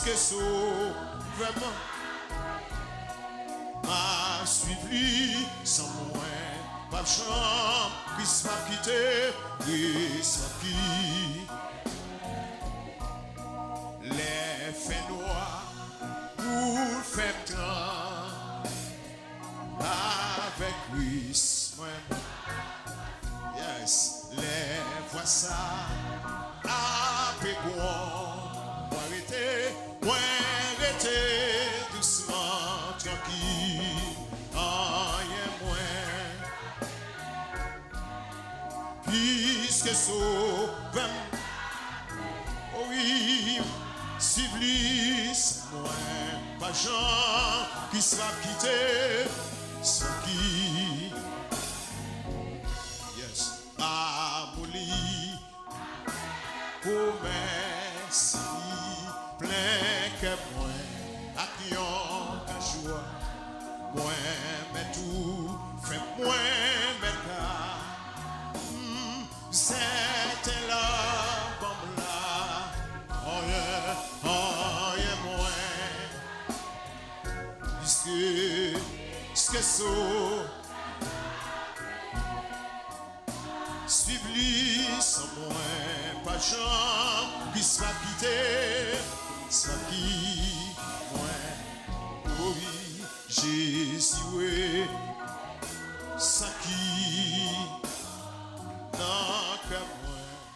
puisque so vraiment m'a suivi sans moi, pas de chambre, Christ m'a quitté, Christ m'a quitté. Les faits noirs pour faire temps avec Christ, yes, les voix ça après quoi, moi arrêter doucement tranquille, rien moins, puisque sauvem, oh oui, civilis, moi, pas Jean qui sera quitté, sans qui, yes, amoli, promesse, plein que moi, accueillant ta joie, moi, mais tout, fait moi, mais là, c'était là, bon là, oh yeah, moi, puisque so, suive-lui sans moi, pas Jean, qui sera quitté, sans qui, moi, oh oui, Jésus, oui, sans qui, non, que moi.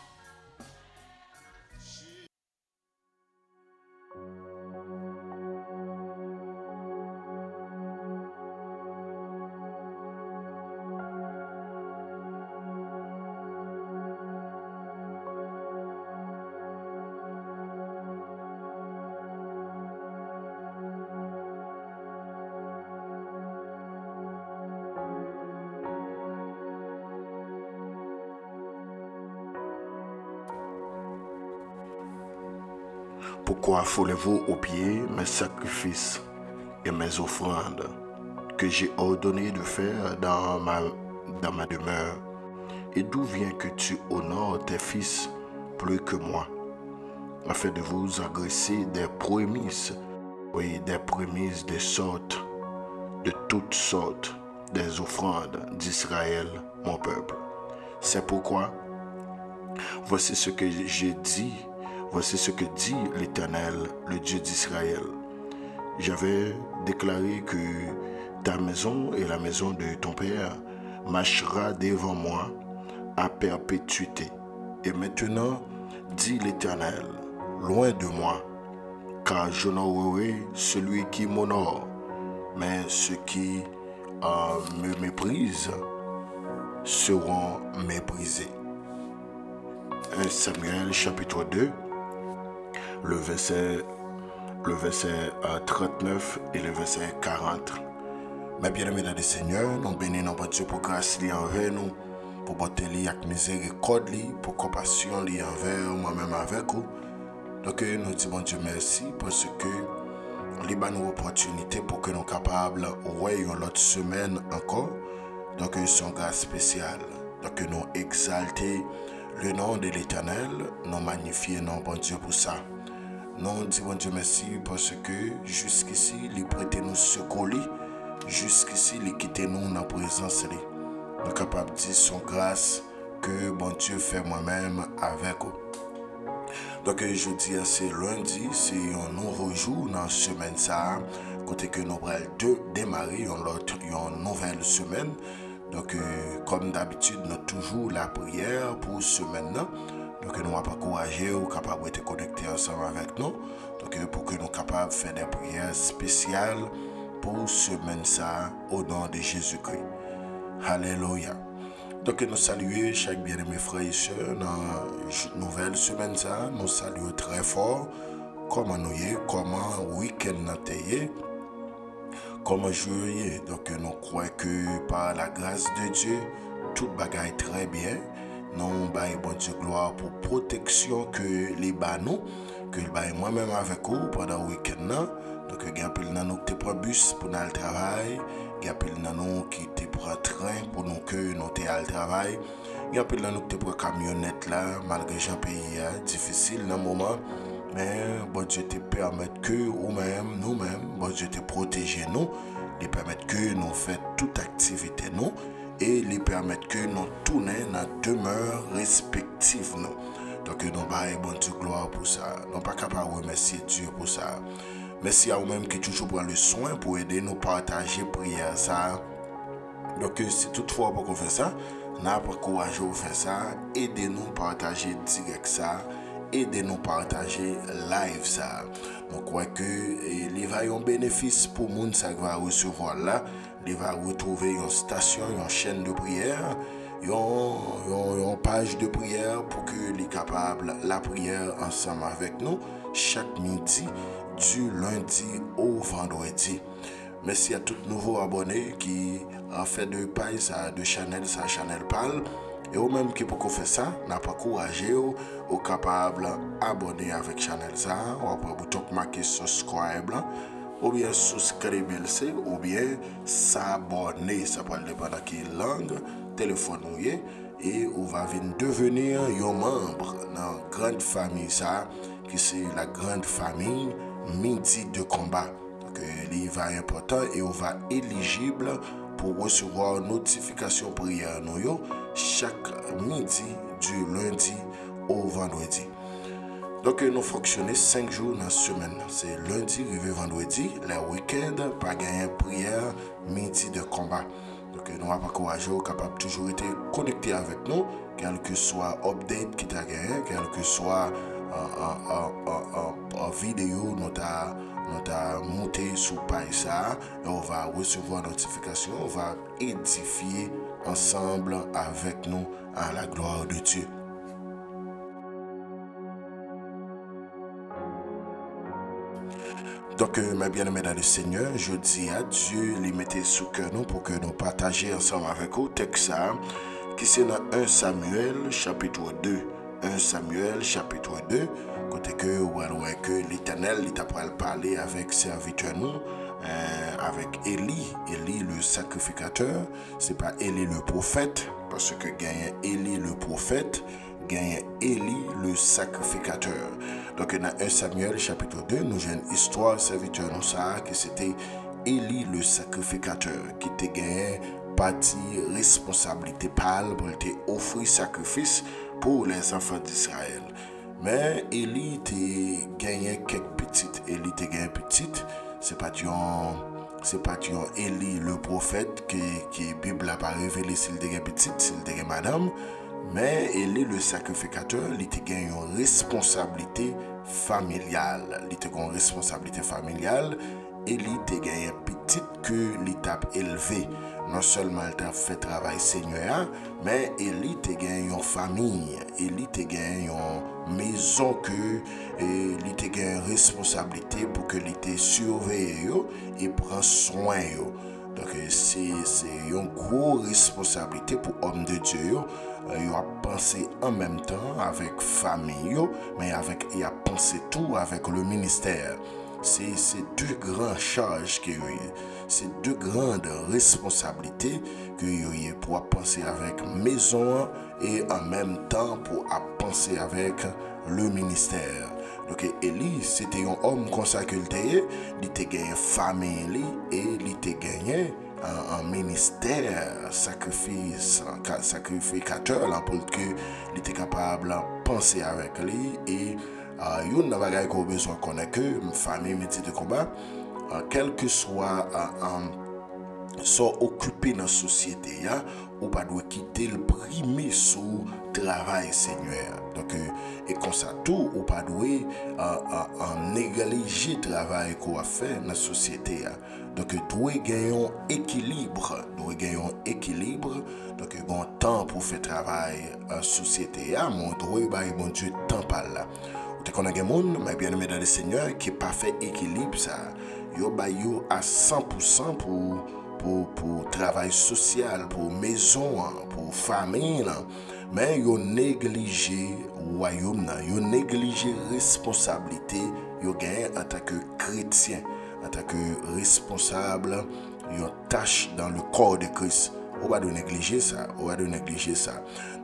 Pourquoi foulez-vous aux pieds mes sacrifices et mes offrandes que j'ai ordonné de faire dans ma demeure? Et d'où vient que tu honores tes fils plus que moi, afin de vous agresser des prémices, oui, des prémices de toutes sortes, des offrandes d'Israël, mon peuple? C'est pourquoi, voici ce que j'ai dit. Voici ce que dit l'Éternel, le Dieu d'Israël. J'avais déclaré que ta maison et la maison de ton père marchera devant moi à perpétuité. Et maintenant, dit l'Éternel, loin de moi, car j'honorerai celui qui m'honore, mais ceux qui me méprisent seront méprisés. 1 Samuel chapitre 2, le verset 39 et le verset 40. Mes bien-aimés dans le Seigneur, nous bénissons notre Dieu pour grâce envers nous, pour bonté avec miséricorde, pour compassion envers moi-même avec vous. Donc nous disons bon Dieu merci parce que il y a une opportunité pour que nous soyons capables de voir l'autre semaine encore. Donc une grâce spéciale. Donc nous exalter le nom de l'Éternel, nous magnifier non bon Dieu pour ça. Nous disons bon Dieu merci parce que jusqu'ici, il prête nous secours, jusqu'ici, il quitte nous dans la présence. Nous sommes capables de dire son grâce que bon Dieu fait moi-même avec vous. Donc je dis c'est lundi, c'est un nouveau jour dans la semaine ça, côté que nous allons démarrer une nouvelle semaine. Donc, comme d'habitude, nous avons toujours la prière pour ce maintenant. Donc, nous allons encourager ou capables de connecter ensemble avec nous. Donc, pour que nous soyons capables de faire des prières spéciales pour ce maintenant au nom de Jésus-Christ. Alléluia. Donc, nous saluons chaque bien-aimé frère et soeur dans la nouvelle semaine. Nous saluons très fort. Comment nous y est, comment week-end nous y comment jouer. Donc nous croyons que par la grâce de Dieu, tout bagaille très bien. Nous baillons bon Dieu gloire pour protection que les banos, que le bail moi-même avec vous pendant le week-end. Donc il y a pile nan nous qui prend bus pour aller au travail, il y a pile nan nous qui te prend train pour nous que nous te aller au travail. Il y a pile nan nous qui prend camionnette là malgré Jean pays difficile dans moment. mais bon Dieu te permet que nous-mêmes, bon Dieu te protège nous, il permet que nous fassions toute activité nous, et il permet que nous tournions dans demeure respective nous. Donc nous baillons bon Dieu gloire pour ça. Nous pas capable de remercier Dieu pour ça. Merci à vous-même qui toujours prend le soin pour aider nous partager prière ça. Donc si toutefois pour qu'on fait ça, n'a pas courage de faire ça, aidez-nous partager direct ça, aidez-nous partager live ça. Donc crois que il va y avoir un bénéfice pour monde ça va recevoir là, il va retrouver une station, une chaîne de prière, une page de prière pour que les capables la prière ensemble avec nous chaque midi du lundi au vendredi. Merci à tous nouveaux abonnés qui ont fait de page de Chanel, sa Chanel Pal. Et au même qui pour faire ça, n'a pas couragé ou capable abonner avec Chanel ça, ou après bouton marqué subscribe ou bien souscrire ou bien s'abonner, ça peut dépendre de quelle langue, téléphone et on va venir devenir un membre dans la grande famille ça, qui c'est la grande famille Midi de combat. Donc il va important et on va éligible pour recevoir notification prière nous chaque midi du lundi au vendredi. Donc nous fonctionnons 5 jours dans la semaine. C'est lundi, arrivé vendredi, les week-ends, pas gagner prière, midi de combat. Donc nous avons encouragé capable toujours être connecté avec nous, quel que soit update qui t'a gagné, quel que soit vidéo nous t'a monté sur page ça, et on va recevoir notification, on va édifier ensemble avec nous à la gloire de Dieu. Donc, mes bien-aimés dans le Seigneur, je dis à Dieu, les mettez sous cœur nous pour que nous partagions ensemble avec vous texte qui c'est dans 1 Samuel chapitre 2. 1 Samuel chapitre 2, côté que l'Éternel il t'a parlé avec serviteur nous, avec Élie le sacrificateur, c'est pas Élie le prophète, parce que gagne Élie le prophète, gagne Élie le sacrificateur. Donc dans 1 Samuel chapitre 2, nous avons une histoire serviteur nous ça, que c'était Élie le sacrificateur, qui te gagné partie responsabilité pâle pour te offrir sacrifice pour les enfants d'Israël. Mais Élie te gagné quelques petites. Élie te gagné petite. C'est pas Élie le prophète qui Bible a pas révélé s'il te gagné petite, s'il te gagné madame. Mais Élie le sacrificateur, il te gagné une responsabilité familiale. Il te gagné une responsabilité familiale. Élie te gagné petite que l'étape élevée. Non seulement il t'a fait travail Seigneur, mais Élie te gagné une famille, Élie te gagné une maison que il te gagné responsabilité pour que il te surveille et prend soin yo. Donc c'est une grosse responsabilité pour homme de Dieu. Il a pensé en même temps avec famille, mais il a pensé tout avec le ministère. C'est deux grandes charges que c'est deux grandes responsabilités que vous pour penser avec maison et en même temps pour penser avec le ministère. Donc Élie c'était un homme consacré, il était gagné famille et il était gagné un ministère sacrificateur là pour que il était capable de penser avec lui et il y a des besoin de connaître que famille métier de combat, quel que soit sont occupés dans la société, ou pas doit quitter le premier sous travail Seigneur. Donc et comme ça tout ou pas doit négliger le travail qu'on a fait dans la société. Donc doit gagner un équilibre, donc bon temps pour faire travail en société, mon doit bon Dieu temps par là. Tu connais des gens, mais bien aimé dans le Seigneur, qui n'a pas fait équilibre ça. Yo à 100% pour travail social, pour maison, pour famille. Mais yo négligé royaume, yo négligé responsabilité, yo gagné en tant que chrétien, en tant que responsable, yo tâche dans le corps de Christ. On va de négliger ça,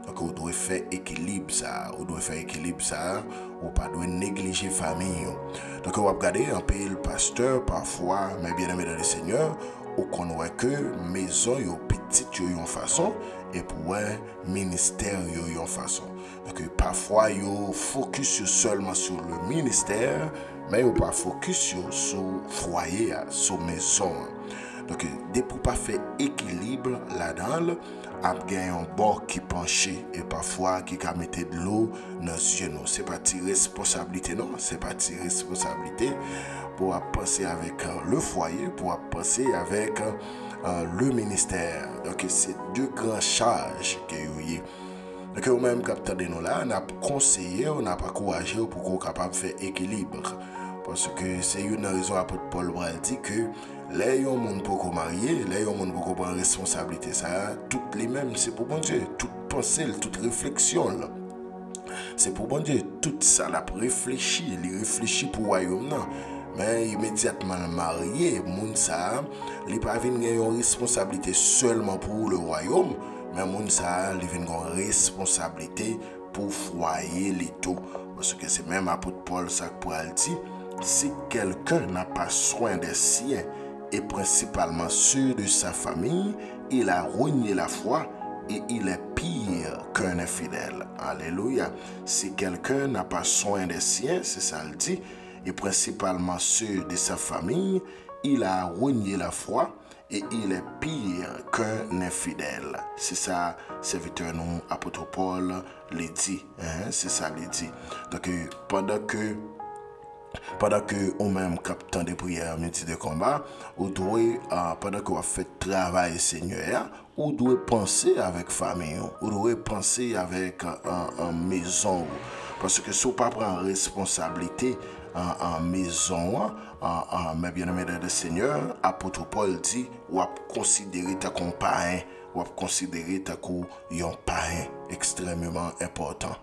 Donc, on doit faire équilibre ça. On doit faire équilibre ça. On pas doit négliger famille. Donc, on va regarder un peu le pasteur parfois, mais bien aimé dans le Seigneur, on connaît que maison yo petite yo yon façon et pour un ministère yo yon façon. Donc, parfois yo focus seulement sur le ministère, mais yo pas focus sur foyer, sur maison. Donc, dès pour pas faire équilibre là-dedans, a gagné un bord qui penché et parfois qui a mettre de l'eau dans les yeux. C'est pas de responsabilité, non, c'est pas de responsabilité pour penser avec le foyer, pour penser avec le ministère. Donc, c'est deux grandes charges que vous avez. Donc, vous-même, capteur de nous là, on a conseillé, on a encouragé pour qu'on soit capable de faire équilibre. Parce que c'est une raison à Paul Bral dit que les gens ne peuvent pas marier, les gens ne peuvent pas prendre responsabilité. Ça, toutes les mêmes, c'est pour bon Dieu. Toute pensée, toute réflexion, là. C'est pour bon Dieu. Tout ça, là, pour réfléchir. Il réfléchit pour le royaume, non. Mais immédiatement marié, moun ça, il pas venir une responsabilité seulement pour le royaume, mais moun ça, il vient une responsabilité pour foyer les tout. Parce que c'est même apôtre Paul ça pour dire, si quelqu'un n'a pas soin des siens et principalement ceux de sa famille, il a renié la foi et il est pire qu'un infidèle. Alléluia. Si quelqu'un n'a pas soin des siens, c'est ça le dit, et principalement ceux de sa famille, il a renié la foi et il est pire qu'un infidèle. C'est ça, serviteur nous, apôtre Paul, le dit. C'est ça, le dit. Donc, pendant que ou même captant de prière, métier de combat, ou doit, pendant que vous faites travail Seigneur, ou doit penser avec famille, ou doit penser avec en maison. Parce que si vous ne prenez pas responsabilité en maison, mais bien aimé de Seigneur, apôtre Paul dit, ou à considérer ta compagnon, ou à considérer ta parrain extrêmement important.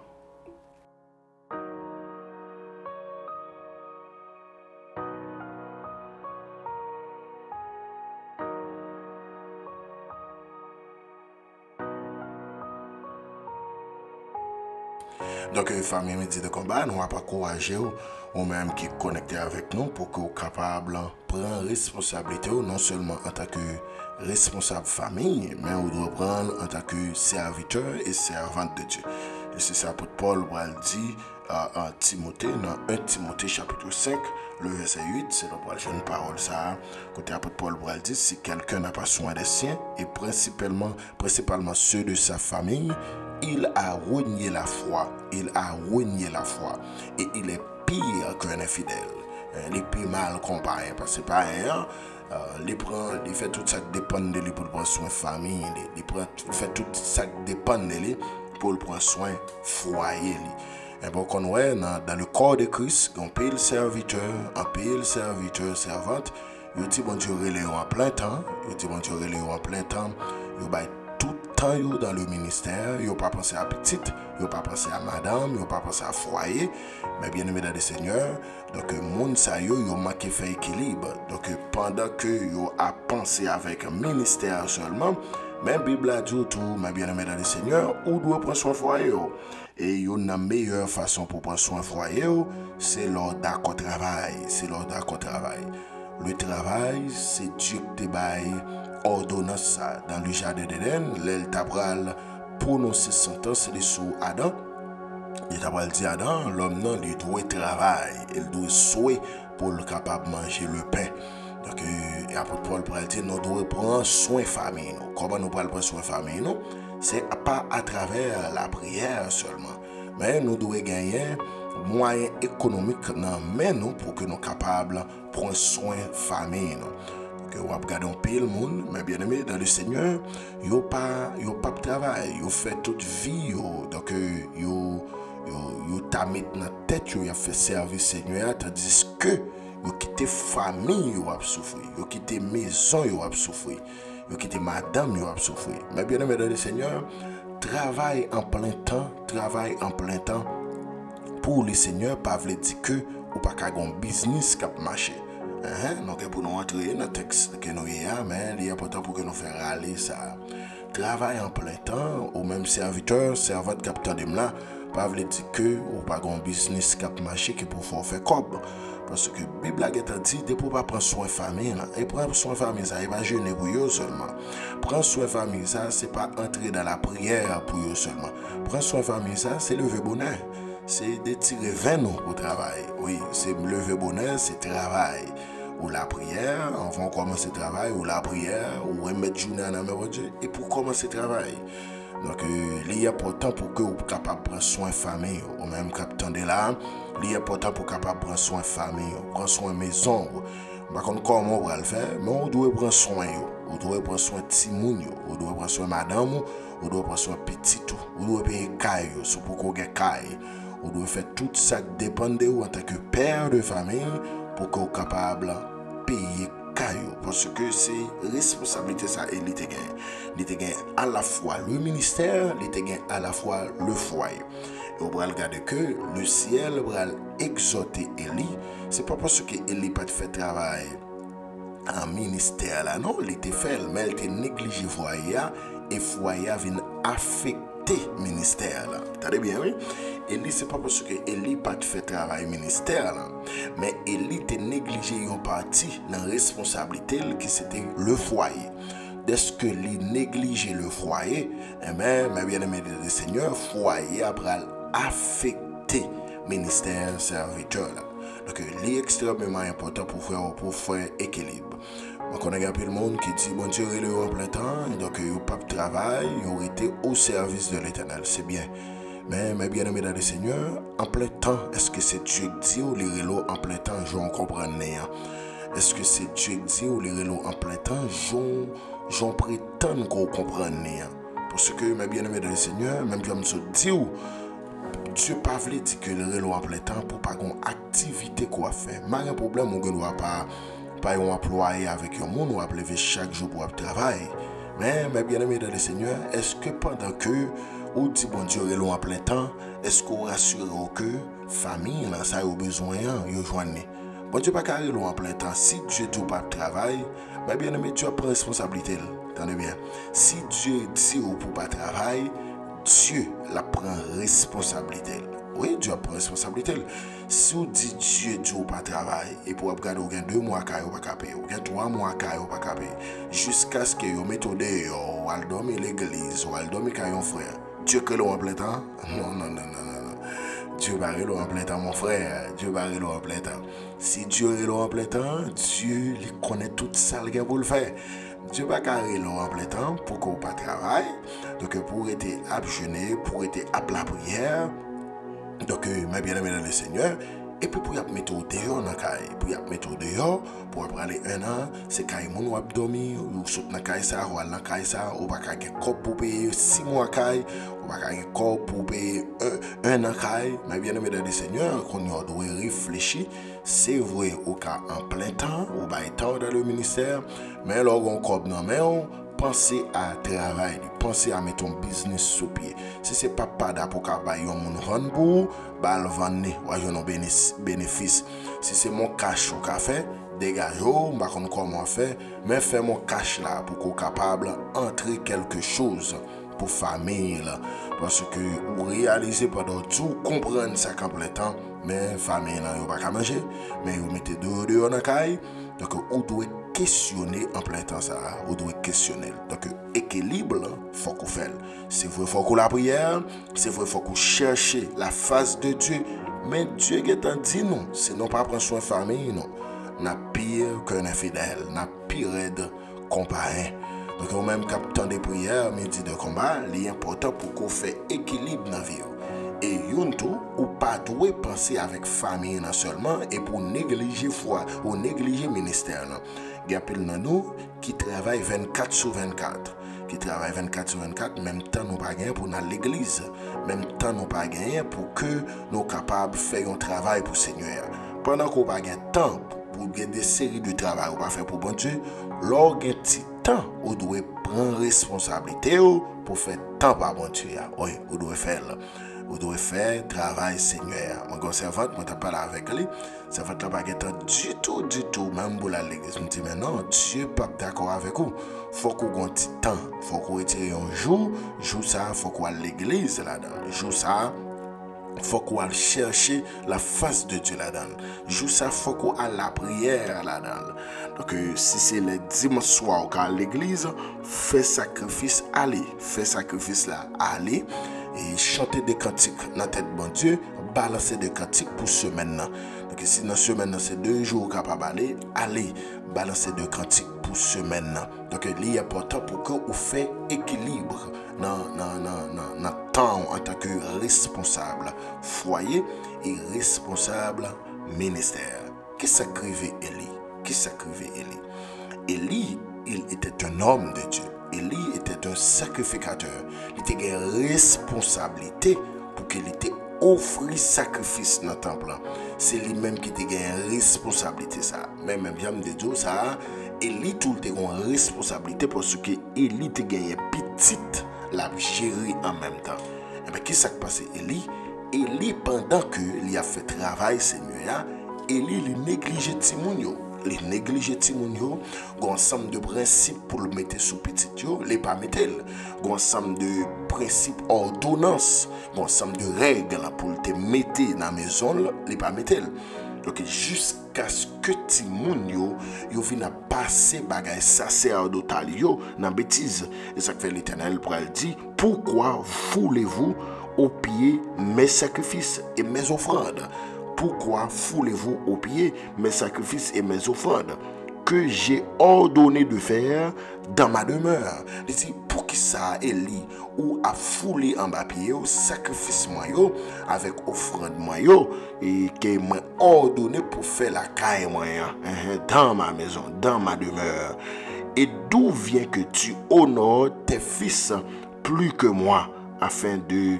Donc, famille Midi de combat, nous avons encouragé ou même qui est connecté avec nous pour que vous soyez capable de prendre responsabilité, non seulement en tant que responsable famille, mais vous devez prendre en tant que serviteur et servante de Dieu. Et c'est ça que Paul dit en Timothée, dans 1 Timothée chapitre 5, le verset 8, c'est la prochaine parole ça. Côté apôtre Paul dit, si quelqu'un n'a pas soin des siens, et principalement ceux de sa famille, il a renié la foi, et il est pire qu'un infidèle. Il est plus mal comparé, parce que c'est pas rien. Il fait tout ça qui dépend de lui pour prendre soin de famille, il fait tout ça qui dépend de lui pour prendre soin foyer. Et bon, qu'on voit dans le corps de Christ, on paye le serviteur, servante, il dit bon Dieu relève en plein temps, tout le temps dans le ministère, il n'a pas pensé à petite, il n'a pas pensé à madame, il n'a pas pensé à foyer, mais bien aimé dans le Seigneur, donc moun sa yo manqué faire équilibre. Donc pendant que yo a pensé avec un ministère seulement, même Bible a dit tout, mais bien aimé dans le Seigneur, ou doit prendre soin foyer. Et une meilleure façon pour prendre soin foyer, c'est lors d'accord travail, Le travail, c'est Dieu qui te baille ordonnance dans le jardin d'Éden, l'el tabral prononcer sentence sous Adam. Il tabral dit Adam, l'homme non, il doit travailler, il doit souhaiter pour le capable de manger le pain. Donc, apôtre Paul pourrait dire, nous devons prendre soin de famille. Comment nous pouvons prendre soin de famille? C'est pas à travers la prière seulement, mais nous devons gagner moyens économiques dans nous pour que nous soyons capables de prendre soin de famille. Que vous regardez un peu le monde, mais bien aimé dans le Seigneur, ils n'ont pas de travail, ils fait toute vie, donc ils t'a mis dans la tête, ils ont fait service Seigneur, tandis que ils quitté famille, ils ont souffert, ils quitté maison, ils ont souffert, ils quitté madame, ils ont souffert. Mais bien aimé dans le Seigneur, travail en plein temps pour le Seigneur, pas veut dire que ou pas qu'à un business qui a marché. Donc pour nous entrer dans le texte que nous avons, mais il est important pour que nous fassions râler ça. travail en plein temps, ou même serviteur, servante capteur de là, pas veut dire que ou pas un business cap marché qui pour faire cob. Parce que la Bible a dit de pour pas prendre soin de famille et prendre soin de famille ça, il va jeûner pour eux seulement. Prendre soin de famille ça, c'est pas entrer dans la prière pour eux seulement. Prendre soin de famille ça, c'est lever bonheur. C'est de tirer 20 nous au travail. Oui, c'est lever bonheur, c'est travail. Ou la prière, on va commencer le travail, ou la prière, ou remettre journée en amour de Dieu, et pour commencer le travail. Donc, il est important pour que vous soyez capable de prendre soin de famille, ou même captant de là, il est important pour capable de prendre soin de famille, prendre soin de maison. Par contre, comment on va le faire, mais on doit prendre soin, on doit prendre soin de Timoun, on doit prendre soin de madame, on doit prendre soin de petit, on doit payer caille, c'est pour qu'on ait caille. On doit faire tout ça qui dépend de vous en tant que père de famille pour que vous soyez capable de payer caillou. Parce que c'est responsabilité ça et il te gagne. Il te gagne à la fois le ministère, il te gagne à la fois le foyer. Et on va regarder que le ciel va exhorter Élie. C'est pas parce que Élie n'a pas fait travail en ministère là, non, il était fait, mais il était négligé foyer et foyer vient affecter ministère là. T'as bien, oui? Élie, c'est pas parce que Élie n'a pas fait travail ministère là, mais Élie était négligé une partie dans la responsabilité qui c'était le foyer. Dès que Élie négligeait le foyer, eh bien, mes bien-aimés de Seigneur, foyer après affecter ministère serviteur là. Donc, il est extrêmement important pour faire équilibre. Donc, on a un peu le monde qui dit, bon Dieu, il est en plein temps, donc il n'y a pas de travail, il aurait été au service de l'Éternel, c'est bien. Mais, mes bien-aimés dans le Seigneur, en plein temps, est-ce que c'est Dieu qui dit ou les relots en plein temps, je ne comprends rien. Est-ce que c'est Dieu qui dit ou les relots en plein temps, j'en prétends qu'on comprend rien. Parce que, mes bien-aimés dans le Seigneur, même si je me dis, Dieu pas voulu dire que le relais en plein temps pour pas une activité quoi faire. Mais un problème on ne doit pas un employé avec un monde ou lever chaque jour pour travailler. Mais bien aimé dans le Seigneur, est-ce que pendant que ou dit bon Dieu relais en plein temps, est-ce qu'on rassure que famille là ça a besoin yo joindre. Bon Dieu pas carré en plein temps. Si Dieu dit pas travail, bien aimé Dieu prend responsabilité. Entendez bien. Si Dieu dit ou pour pas travailler, Dieu la prend responsabilité. Oui, Dieu prend responsabilité. Si on dit Dieu dit pas travail et pour regarder ou gain 2 mois caille ou pas payer, ou gain 3 mois caille ou pas payer, jusqu'à ce que vous mettez dehors, ou al dormir l'église, ou al dormir caillon frère. Dieu que l'on en plein temps? Non. Dieu va l'eau en plein temps, mon frère. Dieu va l'eau en plein temps. Si Dieu est l'eau en plein temps, Dieu il connaît tout ça qu'il pour le faire. Dieu va carrer l'eau en plein temps pour qu'on pas travaille. Donc pour être à jeûner, pour être à la prière. Donc mes bien-aimés dans le Seigneur. Et puis pour y mettre au dehors dans la caille. Pour y mettre au dehors, pour aller 1 an, c'est caille mon ou dormir, ou saute dans la caille ça, ou aller dans la caille ça, ou pas gagner corps pour payer 6 mois caille, ou pas gagner corps pour payer 1 an caille. Mais bien aimé dans le Seigneur, qu'on doit réfléchir, c'est vrai au cas en plein temps, ou pas temps dans le ministère, mais là on corps dans main. Pensez à travailler, pensez à mettre ton business sous pied. Si c'est pas pada pour qu'abaye mon handbou, bal vendre, ou yon bénéfice. Si c'est mon cash au café, dégagez-vous, pas comment faire, mais fais mon cash là pour qu'on capable entrer quelque chose pour famille là. Parce que vous réalisez pendant tout, comprendre ça complètement, mais famille là, vous pas manger, mais vous mettez dehors dans la caille, donc vous devez questionner en plein temps ça, vous devez questionner. Donc équilibre, faut qu'on fasse. C'est vrai, faut qu'on la prière, c'est vrai, faut qu'on cherche la face de Dieu. Mais Dieu qui t'en dit non, c'est non pas prendre soin de famille, non. N'a pire qu'un infidèle, n'a pire de comparé. Donc au même captant des prières, mais dit de combat, l'important pour qu'on fait équilibre dans la vie. Et tout ou pas doit penser avec famille seulement et pour négliger foi ou négliger ministère. Il y a plein de nous qui travaillent 24 sur 24. Qui travaillent 24 sur 24, même temps nous pas gagner pour aller à l'église. Même temps nous pas gagner pour que nous capables de faire un travail pour le Seigneur. Pendant qu'on pas gagner temps pour des séries de travail ou pas faire pour bon Dieu, lors un petit temps, vous devez prendre responsabilité pour faire temps par bon Dieu. Oui, vous devez faire. Vous devez faire travail Seigneur. Mon servante, je parle avec lui. Servante n'a pas du tout, même pour l'église. Je me dis, mais non, Dieu n'est pas d'accord avec vous. Il faut qu'on ait un petit temps. Il faut qu'on retire un jour ça, il faut qu'on aille à l'église là-dedans. Jour ça, il faut qu'on aille chercher la face de Dieu là-dedans. Jour ça, il faut qu'on aille à la prière là-dedans. Donc, si c'est le dimanche soir à l'église, fais sacrifice, allez. Fais sacrifice là, allez. Et chanter des cantiques dans la tête de bon Dieu, balancer des cantiques pour semaine. Donc si dans la semaine, c'est 2 jours capable d'aller, allez, balancer des cantiques pour semaine. Donc il est important pour que vous fassiez équilibre dans le temps en tant que responsable foyer et responsable ministère. Qu'est-ce que s'écrivait Élie? Élie, il était un homme de Dieu. Élie était un sacrificateur. Il était une responsabilité pour qu'il était offert sacrifice dans le temple. C'est lui-même qui était une responsabilité ça. Même j'aime de Dieu ça. Élie tout était une responsabilité parce que Élie était gagné petite la gérer en même temps. Et bien qu'est-ce qui s'est passé Élie pendant que il a fait travail Seigneur, Élie il négligeait Timounio. Les négliger Timounio, un ensemble de principes pour le mettre sous petit yo, les pas mettre. Un ensemble de principes ordonnances, un ensemble de règles pour le mettre dans la maison, les pas mettre. Donc jusqu'à ce que Timounio yo vienne passer bagay sacerdotal yo dans bêtise. Et ça fait l'Éternel pour elle dit, pourquoi foulez-vous au pied mes sacrifices et mes offrandes? Pourquoi foulez-vous aux pieds mes sacrifices et mes offrandes que j'ai ordonné de faire dans ma demeure? Il dit, pour qui ça, Élie, ou a foulé en bas pied, sacrifice moi avec offrande moi et que m'a ordonné pour faire la caille moi dans ma maison, dans ma demeure. Et d'où vient que tu honores tes fils plus que moi, afin de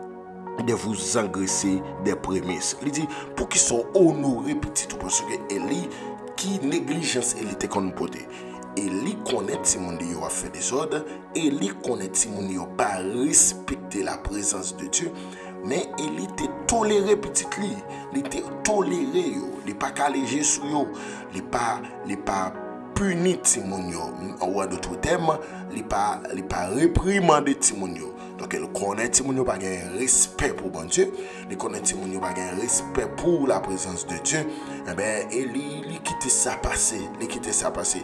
vous engraisser des prémices. Il dit, pour qu'ils soient honorés petit, parce que Élie, qui négligence elle était qu'on portait. Élie connaît Timon a fait des ordres, Élie connaît Timon pas respecter la présence de Dieu, mais Élie était toléré petit lui, il était toléré yo, il pas calégé sur yo, il pas puni Timon en d'autres termes, il pas réprimandé Timon. Donc, elle connaît Timounio pas un respect pour bon Dieu. Elle connaît Timounio pas un respect pour la présence de Dieu. Eh bien, il quitte ça passer. Il quitte ça passer.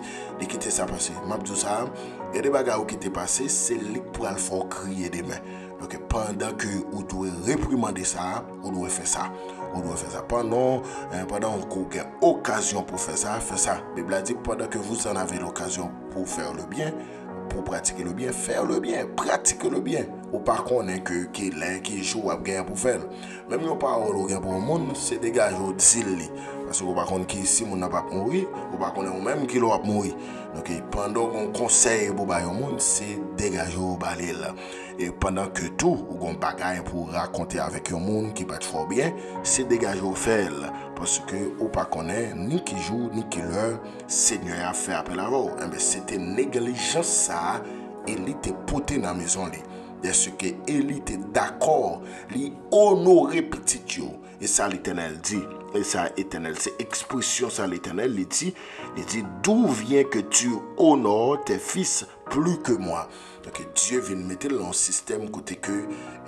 M'abdou ça, il y a des bagages qui étaient passés, c'est lui pour le faire crier des mains. Donc, pendant que vous devez réprimander ça, vous devez faire ça. Pendant que vous avez occasion pour faire ça, faites ça. La Bible dit, pendant que vous en avez l'occasion pour faire le bien, pour pratiquer le bien, faire le bien, pratiquer le bien. Ou par contre, qui joue à gagner pour faire. Même si on parle pour le monde, c'est dégager au deal. Parce que par contre, si on n'a pas mourir, ou par contre, même qui va mourir. Donc, pendant qu'on conseille pour le monde, c'est dégager au balai. Et pendant que tout, ou qu'on bagaille pour raconter avec le monde qui va fort bien, c'est dégager au faire. Parce que, ou pas connaît, ni qui joue, ni qui l'heure, Seigneur a fait appel à vous. C'était négligence ça, et il était porté dans la maison. Est-ce que Élie était d'accord, lui honorer petit yo. Et ça l'Éternel dit, et ça l'Éternel, c'est expression ça l'Éternel, il dit d'où vient que tu honores tes fils plus que moi. Donc Dieu vient mettre dans un système côté que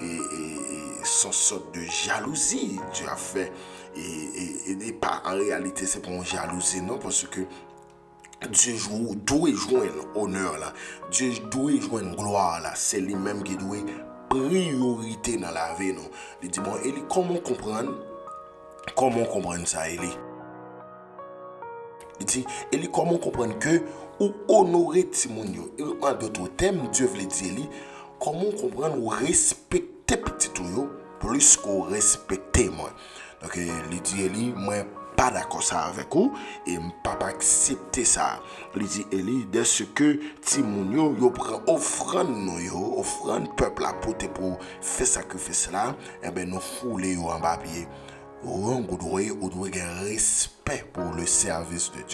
sans sorte de jalousie Dieu a fait et pas en réalité c'est pas une jalousie non parce que Dieu doit jouer honneur là. Dieu doit jouer gloire là. C'est lui-même qui doit priorité dans la vie non. Il dit bon Élie comment comprendre ça Élie? Il dit Élie comment comprendre que ou honorer Timonio. En d'autres termes Dieu veut dire Élie comment comprendre ou respecter petit yo plus qu'on respecter moi. Donc il dit Élie moi pas d'accord ça avec vous et pas accepter ça. Il dit Élie dès ce que Timounio yo prend offrande peuple à porter pour faire sacrifice là et ben nous fouler en bas pied. On doit un respect pour le service de Dieu.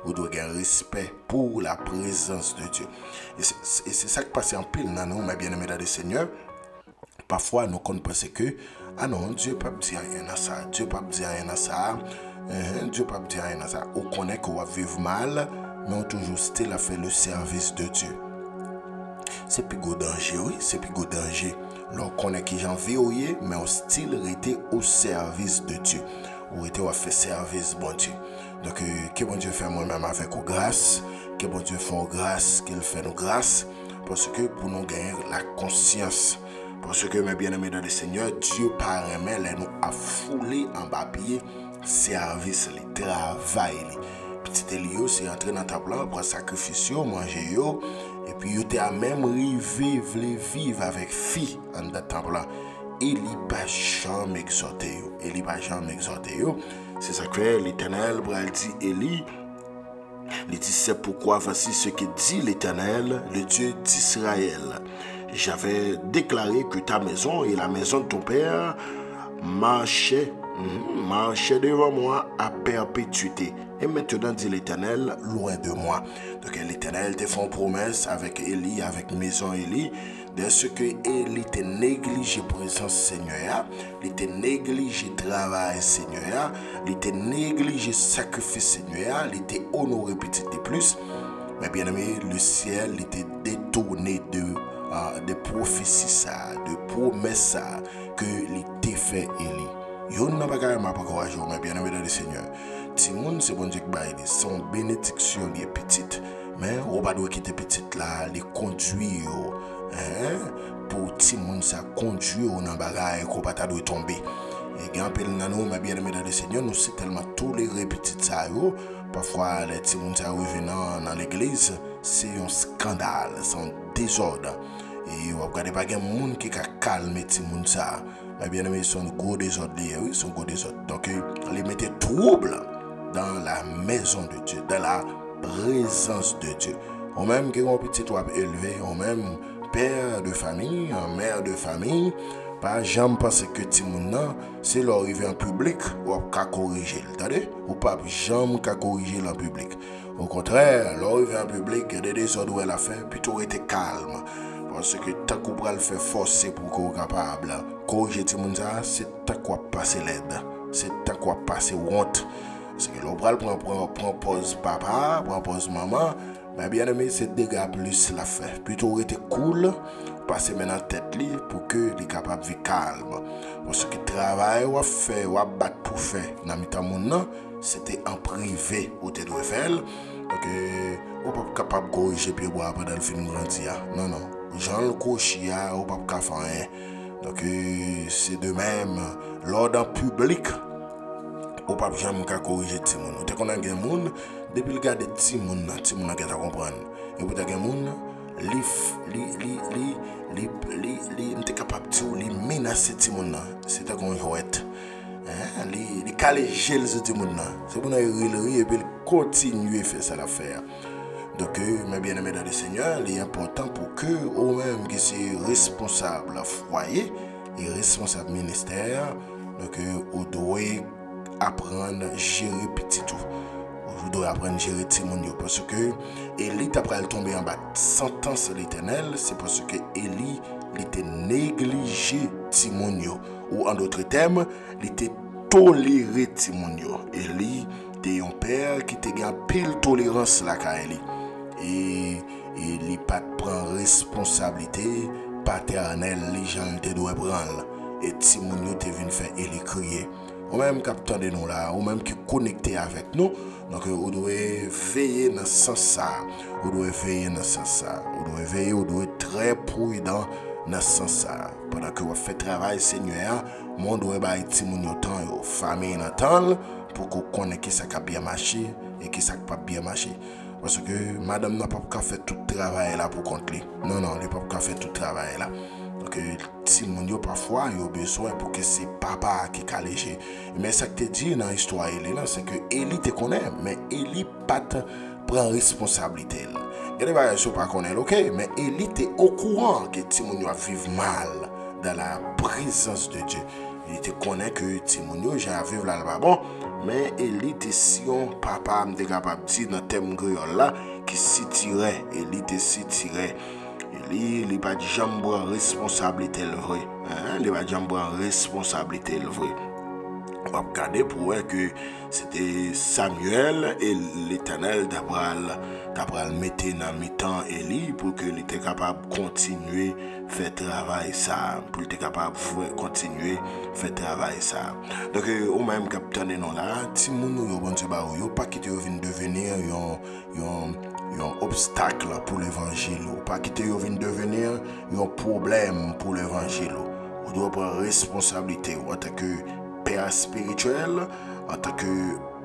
Vous devez avoir respect pour la présence de Dieu. Et c'est ça qui passe en pile dans nous, mes bien-aimés dans le Seigneur. Parfois, nous pensons que, ah non, Dieu ne peut pas dire rien à ça, Dieu ne peut pas dire rien à ça, Dieu ne peut pas dire rien à ça. On connaît qu'on va vivre mal, mais on toujours still à faire le service de Dieu. C'est plus gros danger, oui, c'est plus gros danger. On connaît que j'en vis, mais on still rester au service de Dieu. Ou rester à faire service, bon Dieu. Donc, que bon Dieu fait moi-même avec nos grâces, que bon Dieu fait nos grâces, qu'il fait nos grâces, parce que pour nous gagner la conscience. Parce que, mes bien-aimés dans le Seigneur, Dieu par aimé, nous a foulé en bas pied, service, le travail. Petit Elio, c'est entrer dans ta plan, prendre sacrifice, manger, et puis il a même rivé, vivre avec fille en temps plan. Il n'y pas jamais exhorté, il n'y pas jamais exhorté. C'est ça que l'Éternel dit Élie. Il dit c'est pourquoi voici ce que dit l'Éternel, le Dieu d'Israël. J'avais déclaré que ta maison et la maison de ton père marchaient devant moi à perpétuité. Et maintenant, dit l'Éternel, loin de moi. Donc l'Éternel te fait une promesse avec Élie, avec maison Élie, de ce que Élie te négligé présence Seigneur, il te négligé travail Seigneur, il te négligé sacrifice Seigneur, il te honoré petit de plus. Mais bien aimé, le ciel il était détourné de prophéties, de promesses que l'était fait Élie. Yo n'a pas carrément pas courageux, mais bien aimé dans le Seigneur. Timoun, c'est bon Dieu qui baille, son bénédiction est petite. Mais on va doit quitter petite là, les conduire, pour Timoun, ça conduire dans le bagage qu'on va pas tomber. Et quand nous, mais bien aimé dans le Seigneur, nous c'est tellement tolérer petites ça. Parfois, les Timoun, ça revenant dans l'église, c'est un scandale, c'est un désordre. Et vous regardez pas qu'il y a un monde qui a calmé Timoun ça. Mais bien aimé, son gros désordre, oui, son gros désordre. Donc, les mettez trouble dans la maison de Dieu, dans la présence de Dieu. Ou même qui ont petit toit élevé, ou même père de famille, mère de famille, pas jamais penser que Timoun, c'est l'arrivée en public, ou pas corriger. Ou pas jamais corriger en public. Au contraire, l'arrivée en public, il y a des désordres où elle a fait, plutôt été calme. Parce que tant qu'on va le faire forcer pour qu'on soit capable de corriger Timounza, c'est tant qu'on va passer l'aide. C'est tant qu'on va passer honte. Parce que l'on va prendre pause papa, prendre pause maman. Mais bien aimé, c'est dégâts plus la fait. Plutôt être cool, passer maintenant tête li pour que les capable de vivre calme. Parce que le travail ou faire, ou battre pour faire, dans le temps, c'était en privé où tu dois faire. Donc, on n'est pas capable de corriger puis boire pendant le film grandir. Non, non. Jean le cochia ou pas qu'à faire rien. Donc c'est de même l'ordre public ou pas jamais qu'à corriger Timon. Vous qu'on a des monde depuis le gars de Timon n'a qu'à comprendre. Et vous avez des monde li n'était capable de menacer Timon. C'était qu'on jouait. Les caléger les Timon. C'est pour nous rire et puis continuer à faire ça l'affaire. Donc, mes bien-aimés dans le Seigneur, il est important pour que, au même qui sont responsables foyer et responsables ministère, donc, vous devez apprendre à gérer petit tout. Vous devez apprendre à gérer Timonio. Parce que Élie, après elle tomber en bas, sentence l'Éternel, c'est parce que Élie était négligé Timonio. Ou en d'autres termes, il était toléré Timonio. Élie était un père qui était en pile tolérance là qu'à Élie. Et il pas prend responsabilité paternelle les gens te doivent prendre et Timounio te vient faire Élie crier ou même capteur de nous là ou même qui connecté avec nous donc vous devez veiller dans ce sens ça vous devez veiller dans ce sens ça vous devez veiller vous devez être très prudent dans ce sens ça pendant que vous faites travail Seigneur mon doit bailler Timounio temps famille temps pour qu'on connaisse qui ça a bien marché et qui ça pas bien marché. Parce que madame n'a pas fait tout le travail là pour compte lui. Non, non, elle n'a pas fait tout le travail là. Donc, Timounio parfois, il a besoin pour que c'est papa qui a léger. Mais ça que tu dis dans l'histoire, c'est que Élie te connaît, mais Élie pas prend responsabilité. Il y a des choses pas connaître, ok? Mais Élie était au courant que Timounio vivre mal dans la présence de Dieu. Il te connaît que Timounio, j'ai à vivre là-bas. Bon, mais Eli était si on papa m'était capable de dire dans le thème créole là, qui s'y tirait, Eli était s'y tirait. Eli, il pas de jambe responsabilité le vrai. Il pas de jambe responsabilité le vrai. On va regarder pour voir que c'était Samuel et l'Éternel d'après le mettre dans mi-temps Eli pour qu'il était capable de continuer à faire travail ça, pour qu'il était capable de continuer à faire travail ça. Donc au même capitaine non là, si moun yo bon Dieu ba yo pas quitter venir devenir un obstacle pour l'évangile, ou pas quitter venir devenir un problème pour l'évangile. On doit prendre responsabilité en tant que père spirituel, en tant que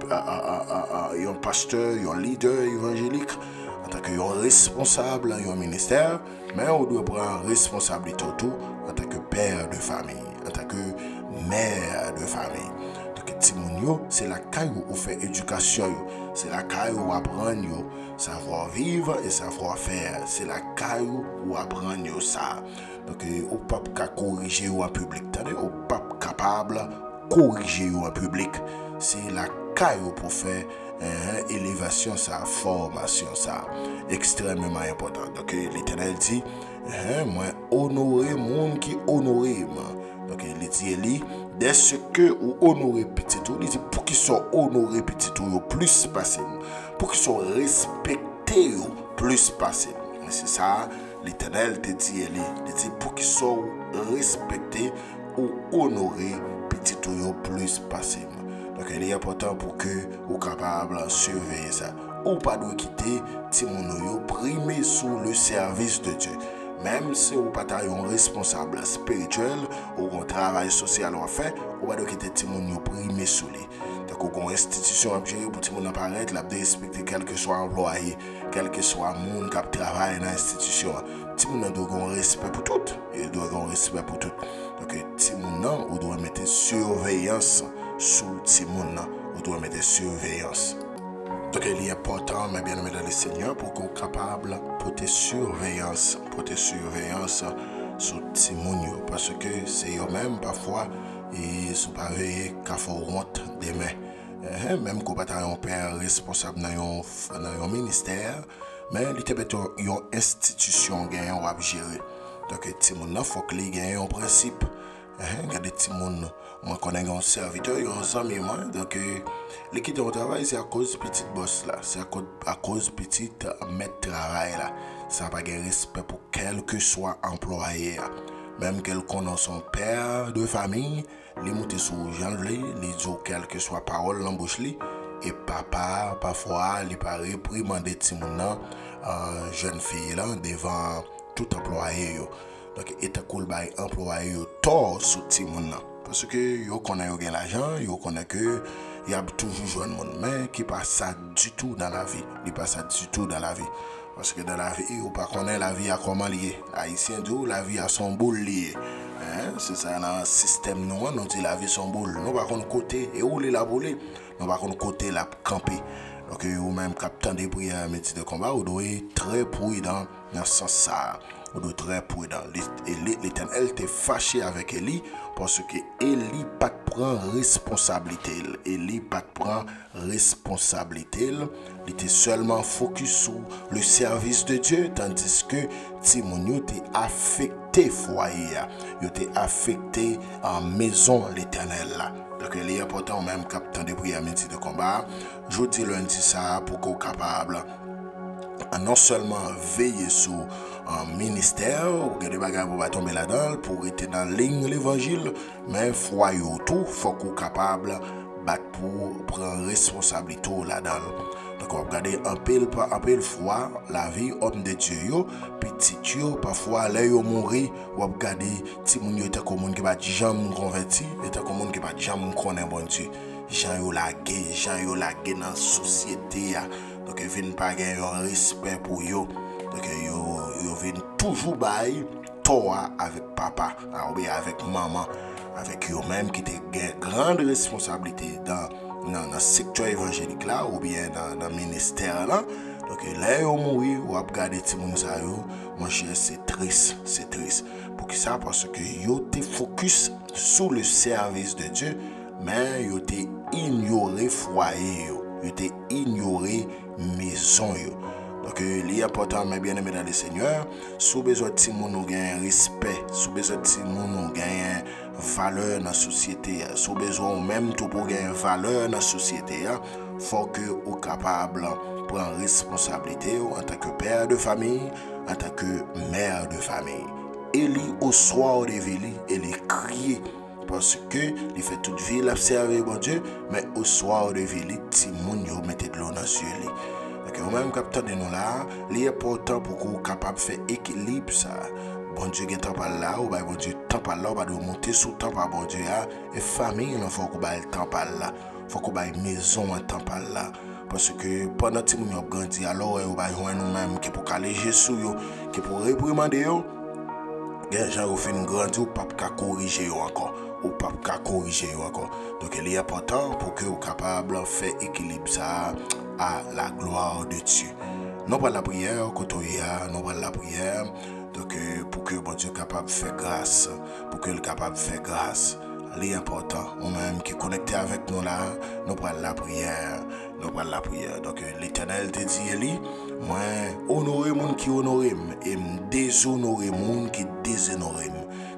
un pasteur, un leader évangélique, en tant que responsable dans un ministère, mais on doit prendre responsabilité tout en tant que père de famille, en tant que mère de famille. Donc Timounio, c'est la caille où on fait éducation, c'est la caille où on apprend savoir vivre et savoir faire, c'est la caille où on apprend ça. Donc on ne peut pas corriger en public, on ne peut pas capable corriger en public, c'est la caille pour faire élévation, sa formation, ça extrêmement important. Donc l'Éternel dit, moi honorer monde qui honorer moi. Donc il dit, dès ce que ou honorer petit tout, il dit pour qu'ils soient honorés petit tout, plus passé, pour qu'ils soient respectés plus passé. C'est ça l'Éternel te dit, il dit pour qu'ils soient respectés ou honorés petit tout plus passé. Donc il est important pour que vous capable de surveiller ça. Ou pas de quitter Timounio primé sous le service de Dieu. Même si vous pas un responsable spirituel ou un travail social à faire, vous pas de quitter Timounio primé sous lui. Donc vous une institution à gérer pour Timounio apparaître, là de respecter quel que soit employé, quel que soit monde qui travaille dans l'institution. Timounio doit avoir un respect pour tout. Il doit avoir un respect pour tout. Donc Timounio, vous doit mettre surveillance sous Timoun, vous devez mettre surveillance. Donc il est important, mes bien-aimés dans le Seigneur, pour qu'on soit capable de porter surveillance sur Timoun, parce que c'est eux-mêmes parfois, ils sont pas veillés qu'à faire honte des mains. Même qu'on pas un père responsable dans un ministère, mais il est une institution gagnant à gérer. Donc Timoun, il faut qu'il ait un principe. Regardez Timoun, moi connais un serviteur, un ami moi, donc l'équipe de travail c'est à cause petit boss là, c'est à cause petit maître travail là, ça n'a pas de respect pour quel que soit employé, même quel qu'on son père de famille, les monter sur janvier, les dire quel que soit parole l'embauche li, et papa parfois il paraît réprimander Timoun jeune fille là devant tout employé yo. Donc il est cool by employé tort sur Timoun parce que yo connaît yo gain l'argent, yo connaît que il y a toujours jeune monde mais qui pas ça du tout dans la vie, il pas ça du tout dans la vie parce que dans la vie on pas connaît la vie à comment lié. Haïtien dit la vie à son boule lié. C'est ça dans le système nous dit la vie son boule. Nous pas connaît côté et où la boule, nous pas connaît côté la camper. Donc ou même capitaine de prière métier de combat, vous doit être très prudent dans ce sens ça. Vous doit être très prudent. L'Éternel était fâché avec Eli parce que Eli pas prend responsabilité. Eli pas prend responsabilité. Il était seulement focus sur le service de Dieu tandis que Timounio était affecté foyer. Il était affecté en maison l'Éternel là. Donc il est important même capitaine de prière métier de combat. Je dis lundi ça pour qu'on soit capable non seulement veiller sur un ministère, ou des bagages pour tomber là-dedans, pour être dans la ligne de l'évangile, mais foyer tout, faut qu'on soit capable pour prendre responsabilité là-dedans. Donc on va regarder un peu fois la vie homme de Dieu, petit yo, parfois là yo mourir, on va regarder si moun yo était comme monde qui va jamais converti, était comme monde qui va jamais connaître bon Dieu. Gens yo lagué dans la société. Donc ils viennent pas gagner un respect pour eux. Donc ils viennent toujours bailler toi avec papa, ou bien avec maman, avec eux-mêmes qui ont une grande responsabilité dans le secteur évangélique là, ou bien dans le ministère là. Donc là ils mourir, ou à regarder Timoun ça yo, mon cher c'est triste. Pour qui ça? Parce que yo te focus sur le service de Dieu, mais yo te ignoré foyer, ils étaient ignoré maison. Donc, il est important, mes bien-aimés dans le Seigneur, si besoin de ti moun nous gagne respect, si besoin de ti moun nous gagne valeur dans la société, si besoin même tout pour gagner valeur dans la société, faut que vous capable de prendre responsabilité en tant que père de famille, en tant que mère de famille. Eli au soir de Vili, elle est criée parce que il fait toute vie l'observer bon Dieu, mais au soir de Vili, ti moun yo mette de l'eau dans les yeux. Donc, même capteur de nous là, il est important pour que vous capable de faire équilibre ça. Bon Dieu qui est temps par là, ou bon Dieu temps par là, ou va monter sous temps par bon Dieu et famille, il faut qu'on baille temps par là, faut qu'on baille maison en temps par là. Parce que pendant que nous avons grandi, alors on va joindre nous-mêmes qui pour caléger sous yo, qui pour réprimander yo. Les gens ont fait une grande ou pas corriger encore. Ou pas corriger encore. Donc il est important pour que vous soyez capable de faire équilibre ça à la gloire de Dieu. Nous pas la prière, quand nous pas la prière. Donc pour que bon Dieu soit capable de faire grâce. Pour que le capable de faire grâce. C'est important. Nous-mêmes qui connectés avec nous là, nous pas la prière. Nous pas la prière. Donc l'Éternel te dit, Eli, moi, honorer les gens qui honorent et déshonorer les gens qui déshonorent.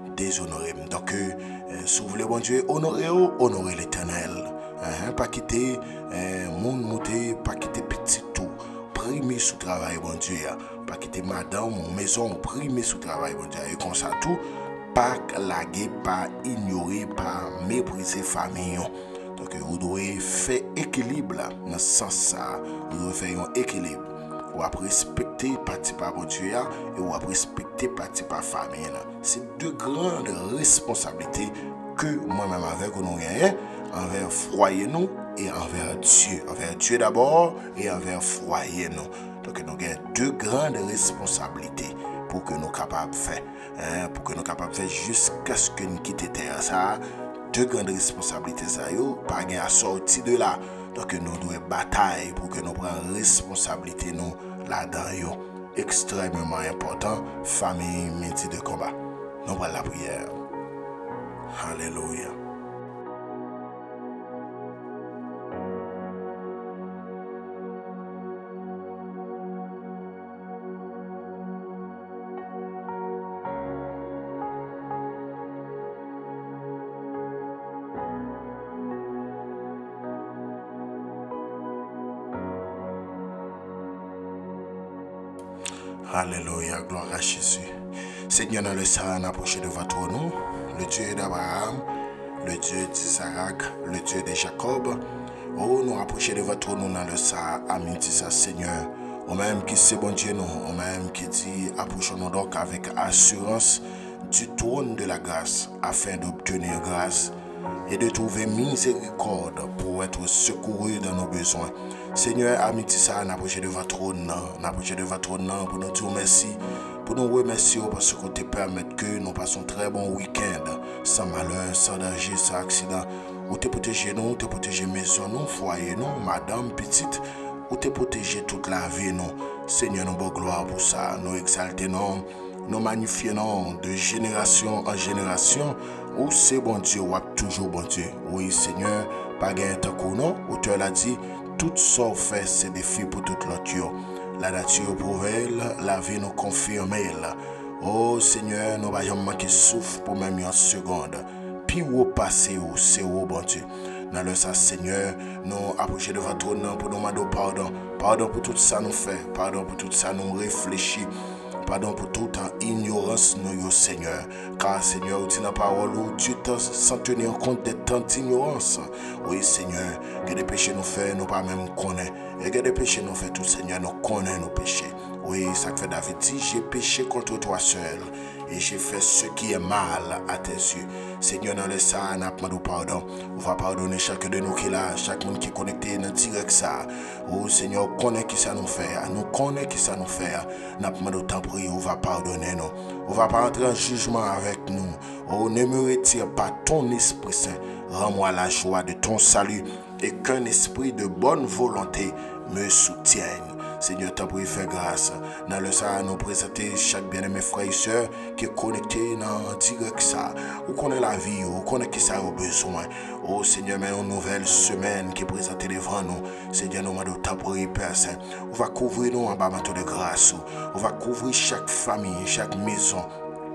Donc, si vous voulez, bon Dieu, honorer l'Éternel. Pas quitter mon monter, pas quitter petit tout. Primer sous travail, bon Dieu. Pas quitter madame ou maison, primer sous travail, bon Dieu. Et comme ça, tout, pas laguer, pas ignorer, pas mépriser famille. Donc, vous devez faire équilibre là, dans ce sens. Vous devez faire un équilibre. Vous devez respecter parti par bon Dieu et vous devez respecter parti par famille. C'est deux grandes responsabilités que moi-même avec nous gagnons envers foyer nous et envers Dieu. Envers Dieu d'abord et envers foyer nous. Donc, nous avons deux grandes responsabilités pour que nous soyons capables de faire. Pour que nous soyons capables de faire jusqu'à ce que nous quittions terre. Ça, deux grandes responsabilités, ça y est, pas à sortir de là. Donc nous devons batailler pour que nous prenions responsabilité nous là-dedans. Extrêmement important, famille, métier de combat. Nous prenons la prière. Alléluia. Alléluia, gloire à Jésus. Seigneur, dans le sang, on approche de votre nom, le Dieu d'Abraham, le Dieu d'Isaac, le Dieu de Jacob. Oh, nous approchons de votre nom dans le sang, amis, ça, Seigneur. Au même qui c'est bon Dieu, nous, au même qui dit, approchons-nous donc avec assurance du trône de la grâce, afin d'obtenir grâce et de trouver miséricorde pour être secouru dans nos besoins. Seigneur, amitié ça, n'approchez de votre trône, pour nous dire merci, pour nous remercier parce que tu permets que nous passons un très bon week-end, sans malheur, sans danger, sans accident. Ou te protéger nous, te protéger maison, nous, foyer, nous, madame, petite, ou te protéger toute la vie, nous. Seigneur, nous bonne gloire pour ça, nous exaltons, nous magnifions de génération en génération, où c'est bon Dieu, ou toujours bon Dieu. Oui, Seigneur, pas gain tant que non, auteur l'a dit, tout ça fait c'est des défis pour toute l'autre. La nature prouve la vie nous confirme. Oh Seigneur, nous ne manquer de souffle pour même une seconde. Puis où passer, c'est où bon Dieu. Dans le sang, Seigneur, nous approchons de votre nom pour nous demander pardon. Pardon pour tout ça nous fait. Pardon pour tout ça nous réfléchit. Pardon pour toute ignorance, nous, Seigneur. Car, Seigneur, tu n'as pas parole où tu t'en sans tenir compte des temps d'ignorance. Oui, Seigneur, que des péchés nous fait, nous pas même connaître. Et que des péchés nous fait, tout, Seigneur, nous connaît nos péchés. Oui, ça fait David dit, j'ai péché contre toi seul. Et j'ai fait ce qui est mal à tes yeux. Seigneur, dans le sang, nous demandons pardon. On va pardonner chacun de nous qui est là, chaque monde qui est connecté dans direct ça. Oh Seigneur, connaît qui ça nous fait. Nous connaît qui ça nous fait. Nous demandons tant prier, on va pardonner nous. On va pas entrer en jugement avec nous. Oh, ne me retire pas ton Esprit Saint. Rends-moi la joie de ton salut et qu'un esprit de bonne volonté me soutienne. Seigneur, t'as pris faire grâce. Dans le ça, nous présenter chaque bien-aimé frère et soeur qui est connecté dans direct ça. Ou connaît la vie, ou connaît qui ça a besoin. Oh Seigneur, mais une nouvelle semaine qui est présentée devant nous. Seigneur, nous demandons ta prière, Père Saint. On va couvrir nous en bas de grâce. On va couvrir chaque famille, chaque maison.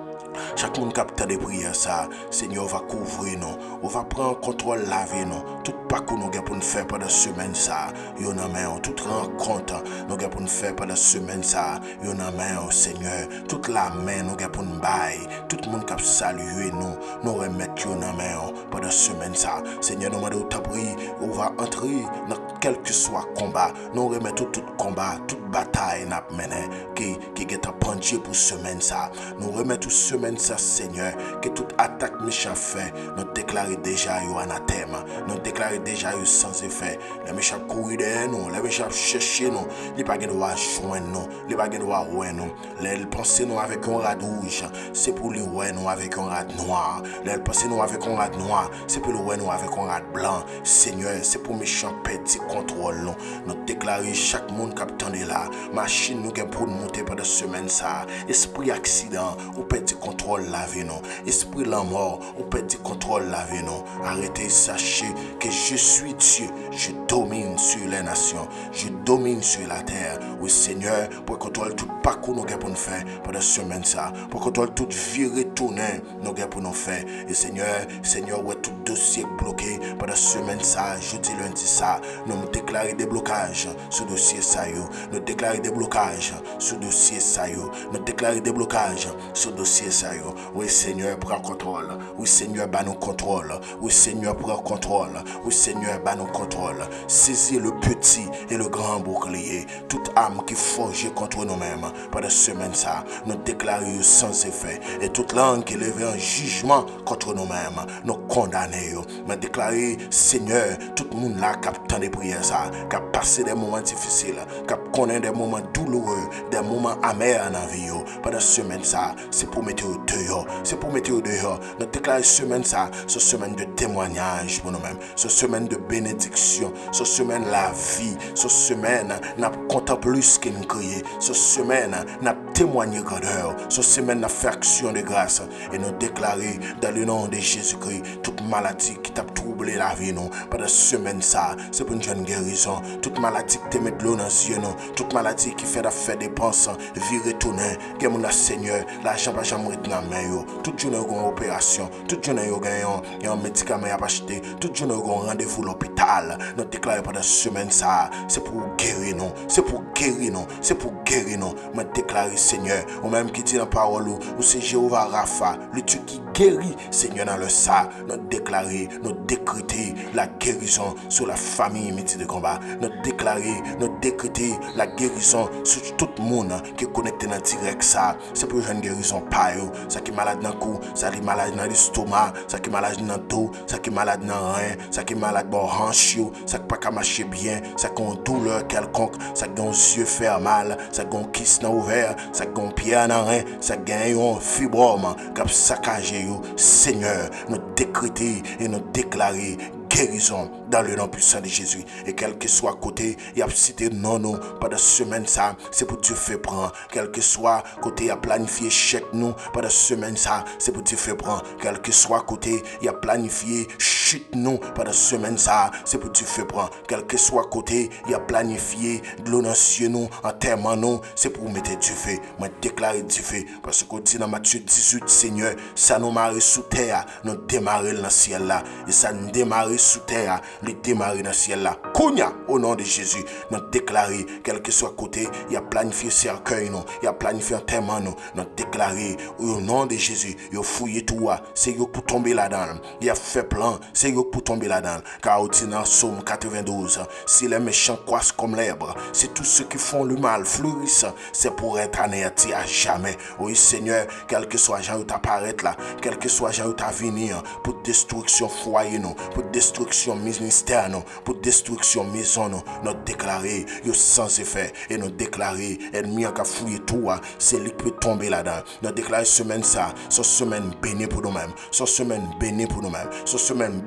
Chaque monde capte des prières ça, Seigneur va couvrir nous, on va prendre contrôle la vie nous, tout pas que nous avons pour nous faire pendant la semaine ça, yon a main, toute rencontre nous avons pour nous faire pendant la semaine ça, yon a main Seigneur, toute la main nous avons pour nous bailler, tout le monde qui a salué nous remettre yon a main pendant la semaine ça, Seigneur nous demandons ta prière, on va entrer dans quel que soit combat, nous remettons tout combat, toute bataille n'a mené qui est en pendu pour semaine ça, nous remettons semaine ça Seigneur, que toute attaque méchant fait, nous déclarer déjà yo anathème, nous déclarer déjà yo sans effet, les méchants courir derrière nous, les méchants chercher nous, les pas droit joindre nous, les pas droit ouais nous, les penser nous avec un rad rouge, c'est pour les ouais nous avec un rad noir, les penser nous avec un rad noir, c'est pour les ouais nous avec un rad blanc, Seigneur, c'est pour méchants petit contrôle nous déclarer chaque monde qui attendait là, machine nous pour monter pendant semaine ça, esprit accident, ou petit contrôle la vie non, esprit la mort, on peut dire contrôle la vie non. Arrêtez, sachez que je suis Dieu, je domine sur les nations, je domine sur la terre. Oui Seigneur, pour contrôler tout parcours nous avons pour nous faire pendant semaine ça, pour contrôler toute vie retournée nous avons pour nous faire. Et Seigneur, ouais tout dossier bloqué pendant semaine ça, jeudi lundi ça, nous déclarer des blocages sur dossier ça yo, nous déclarer des blocages sur dossier ça yo, nous déclarer des blocages sur dossier ça yo. Oui Seigneur, prends contrôle. Oui Seigneur, bat nous contrôle. Oui Seigneur, prends contrôle. Oui Seigneur, bat nous contrôle. Saisis le petit et le grand bouclier. Toute âme qui forge contre nous-mêmes. Pendant semaine ça, nous déclarons sans effet. Et toute langue qui lève un jugement contre nous-mêmes, nous condamnons. Mais déclarer, Seigneur, tout le monde là qui a tant de prières ça, qui a passé des moments difficiles, qui a connu des moments douloureux, des moments amers dans la vie. Pendant semaine ça, c'est pour mettre dehors, c'est pour mettre dehors. Nous déclarons semaine ça, ce semaine de témoignage pour nous-mêmes, ce semaine de bénédiction, ce semaine la vie, ce semaine n'a contemplé plus qu'il nous criait, ce semaine n'a témoigné grandeur, ce semaine n'a fait action de grâce et nous déclarer dans le nom de Jésus-Christ toute maladie qui t'a troublé la vie nous pendant semaine ça, c'est pour une jeune guérison, toute maladie qui te met de l'eau dans les yeux, toute maladie qui fait faire dépenses, vie retourner, que mon Seigneur, l'argent va jamais être dans la main, toute journée une opération, toute journée un médicament à acheter, toute journée un rendez-vous à l'hôpital. Nous déclarons pendant semaine ça, c'est pour guérir nous, c'est pour guérir nous, c'est pour guérir nous. Mais déclarer Seigneur, ou même qui dit dans la parole, ou c'est Jéhovah Rapha, le Dieu qui guérit, Seigneur dans le ça, nous déclarer, nous décréter la guérison sur la famille midi de combat. Nous déclarer, nous décréter la guérison sur tout le monde qui est connecté dans direct ça. C'est pour une guérison pas yo, ça qui est malade dans le cou, ça qui est malade dans l'estomac, ça qui est malade dans le dos, ça qui est malade dans le rein, ça qui est malade dans le hanche, ça qui pas qu'à marcher bien, ça qui a une douleur quelconque, ça qui a un yeux fait mal, ça qui a un kiss dans ouvert, ça qui a un pied dans le rein, ça qui a un fibrome qui a saccagé yo. Seigneur, nous décréter et nous déclarer guérison dans le nom puissant de Jésus. Et quel que soit côté, il y a cité non, non, pendant semaine ça, c'est pour Dieu faire prendre. Quel que soit côté, il y a planifié chèque nous, pendant semaine ça, c'est pour Dieu faire prendre. Quel que soit côté, il y a planifié chute nous, pendant semaine ça, c'est pour Dieu faire prendre. Quel que soit côté, il y a planifié de l'eau dans nous, enterrement nous, c'est pour mettre Dieu fait. Moi déclarer Dieu fait. Parce qu'on dit dans Matthieu 18, Seigneur, ça nous marre sous terre, nous démarrer dans le ciel là. Et ça nous démarrer sous terre, les démarrer dans le ciel là. Kounia, au nom de Jésus, nous déclarer, quel que soit côté, il y a planifié cercueil, nous, il y a planifié enterrement, nous déclarer, au nom de Jésus, il a fouillé tout, c'est pour tomber là-dedans. Il a fait plan, c'est pour tomber là-dedans. Car au dit dans Psaume 92, si les méchants croissent comme l'herbe, si tous ceux qui font le mal fleurissent, c'est pour être anéantis à jamais. Oui, Seigneur, quel que soit gens où t'apparaître là, quel que soit gens où t'as venir, pour destruction foyer, nous, pour destruction ministère, nous, pour destruction maison, nous déclarer, yo sans effet, et nous déclarer, ennemi qui a fouillé tout, c'est lui qui peut tomber là-dedans. Nous déclarer semaine ça, cette semaine bénie pour nous-mêmes, cette semaine bénie pour nous-mêmes, cette semaine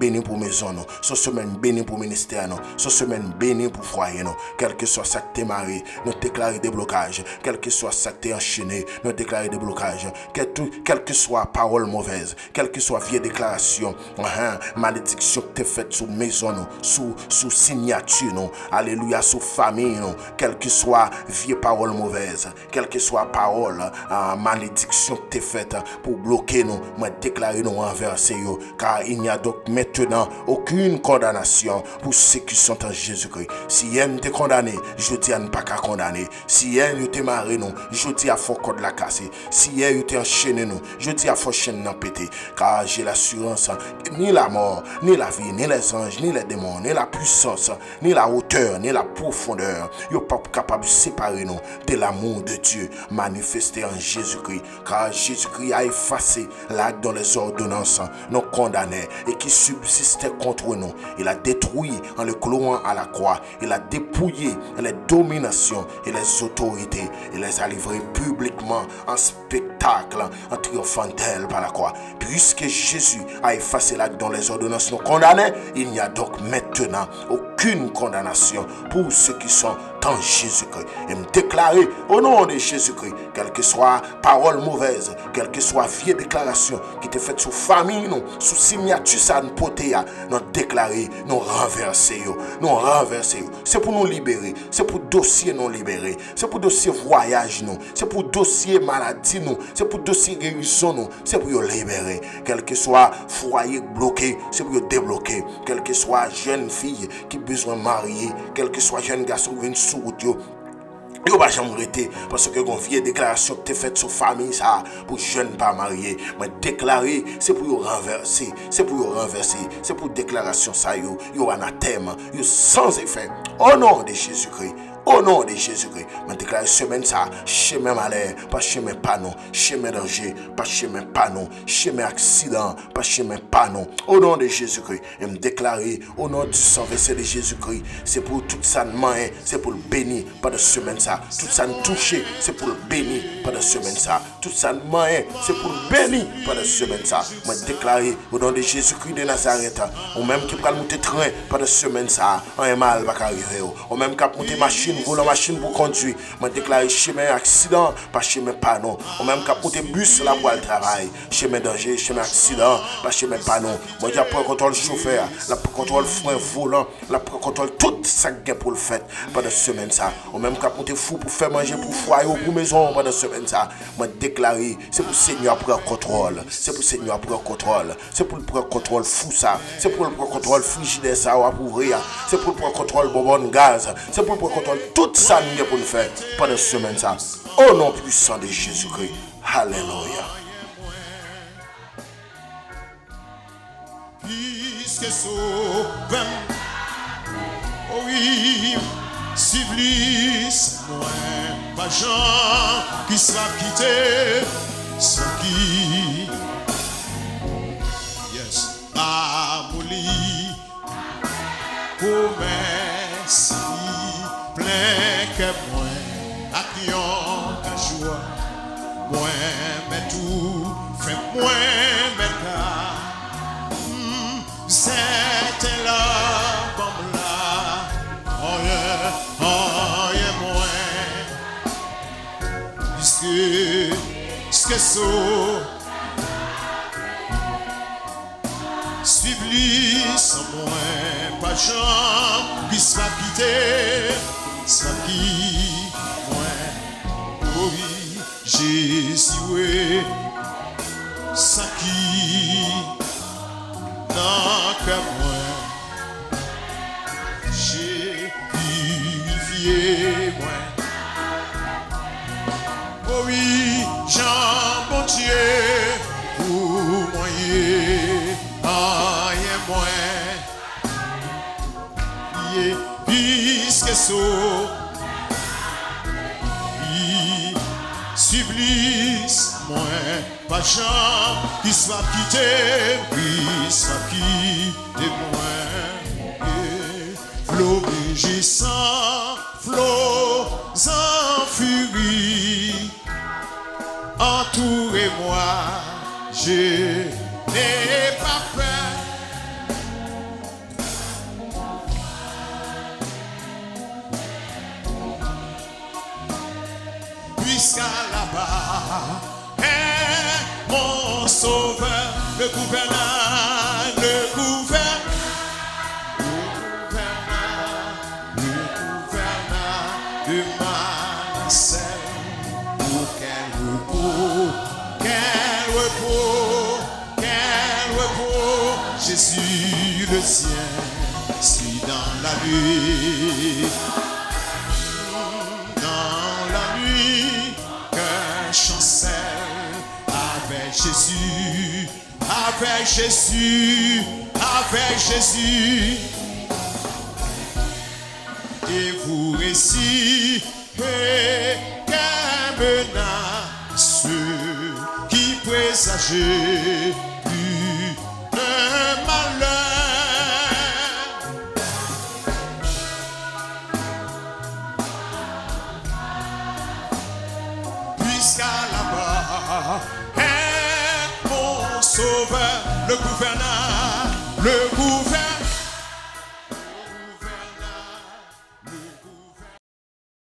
bénie pour maison, nous. Son semaine bénie pour ministère, nous. Son semaine bénie pour foyer, nous. Quel que soit ça que t'es marié, nous déclarons des blocages. Quel que soit ça que t'es enchaîné, nous déclarons des blocages. Quelle que soit parole mauvaise, quelle que soit vieille déclaration, malédiction que t'es faite sous maison, nous, sous signature, nous. Alléluia, sous famille, nous. Quelle que soit vieille parole mauvaise, quelle que soit parole, malédiction que t'es faite pour bloquer nous, moi déclarer nous renverser, car il n'y a donc maintenant aucune condamnation pour ceux qui sont en Jésus-Christ. Si elle t'est condamné, je dis à ne pas qu'à condamner. Si elle t'est marié, nous, je dis à faut code la casser. Si elle t'est enchaîné, nous, je dis à faut chaîne n'en péter. Car j'ai l'assurance que ni la mort, ni la vie, ni les anges, ni les démons, ni la puissance, ni la hauteur, ni la profondeur, ils ne sont pas capables de séparer nous de l'amour de Dieu manifesté en Jésus-Christ. Car Jésus-Christ a effacé l'acte dans les ordonnances non condamnées et qui subsistait contre nous. Il a détruit en le clouant à la croix. Il a dépouillé les dominations et les autorités. Il les a livrées publiquement en spectacle, en triomphant d'elle par la croix. Puisque Jésus a effacé l'acte dans les ordonnances non condamnées, il n'y a donc maintenant aucune condamnation pour ceux qui sont en Jésus-Christ. Et me déclarer au nom de Jésus-Christ, quelle que soit parole mauvaise, quelle que soit vieille déclaration qui te faite sous famille, nous, sous signature, ça nous poté, nous déclarer, nous renverser, nous renverser. C'est pour nous libérer, c'est pour dossier nous libérer, c'est pour dossier voyage nous, c'est pour dossier maladie nous, c'est pour dossier guérison nous, c'est pour nous libérer. Quel que soit foyer bloqué, c'est pour nous débloquer. Quel que soit jeune fille qui a besoin de marier, quel que soit jeune garçon qui vient sous route, yo pas jamais arrêter parce que une vieille déclaration que tu faite sur famille ça pour jeunes pas mariés mais déclarer c'est pour renverser, c'est pour renverser, c'est pour déclaration ça yo anathème, yo sans effet au nom de Jésus-Christ. Au nom de Jésus-Christ, je déclare semaine ça, chemin malheur, pas chemin panon, chemin danger, pas chemin panon, chemin accident, pas chemin panon. Au nom de Jésus-Christ, je me déclare au nom du sang versé de Jésus-Christ, c'est pour tout ça de main, c'est pour le bénir, pas de semaine ça. Tout ça de toucher, c'est pour le bénir, pas de semaine ça. Tout ça de main, c'est pour le bénir, pas de semaine ça. Je me déclare au nom de Jésus-Christ de Nazareth, ou même qui peut monter train, pas de semaine ça, un mal va arriver, ou même qui monter machine, volant machine pour conduire, je déclare chemin accident, pas chemin panon, ou même qui monter bus là pour le travail, chemin danger, chemin accident, pas chemin panon. Moi je prends contrôle chauffeur, la contrôle frein volant, la contrôle tout ça pour le fait, pas de semaine ça. Ou même qui monter fou pour faire manger pour foyer ou pour maison, pas de semaine ça. Je déclare, c'est pour le Seigneur prendre contrôle, c'est pour le Seigneur prendre contrôle, c'est pour le prendre contrôle fou ça, c'est pour le prendre contrôle frigidaire ça ou pour ouvrir, c'est pour le prendre contrôle bonbonne gaz, c'est pour le prendre contrôle tout ça nous pour nous faire pendant semaine ça. Au nom puissant de Jésus-Christ. Alléluia. Puisque sauvem, oui, civilis, moi, pas Jean qui sera quitté, sans qui, yes, Amouli, promesse, plein que moi, à qui on a joie, moi, mais tout, fait moi, mais car. C'était là, bon là, oh yeah, moi, puisque ça, suivez sans moi, pas Jean, qui sera quitté, sans qui, moi, oui, Jésus, oui, sans qui. Dans que moi, j'ai purifié moi. Oh oui, Jean bon Dieu, pour moi, moi, puisque ça, supplice moi. Pas Jean qui soit quitté, qui soit quitté moi. Flot rugissant, flot en furie, entourez-moi, je n'ai pas peur. le gouverneur, le gouverneur, de Manasseh. Oh, quel repos, quel repos, quel repos. Jésus le sien, si dans la nuit, qu'un chancelle avec Jésus, avec Jésus, avec Jésus. Et vous récitez qu'un menace qui présageait plus de malheur. Puisqu'à là-bas est mon sauveur, le gouverneur, le gouverneur.